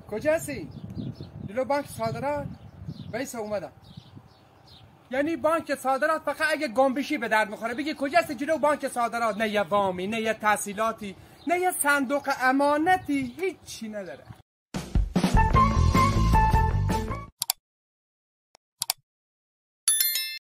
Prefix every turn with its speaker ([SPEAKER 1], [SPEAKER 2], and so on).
[SPEAKER 1] کجا هستی؟ جلو بانک صادرات بیسا اومدم. یعنی بانک صادرات فقط اگه گم به درد میخوره. بگی کجا هستی؟ جلو بانک صادرات. نه یه وامی، نه یه تحصیلاتی، نه یه صندوق امانتی، هیچی نداره.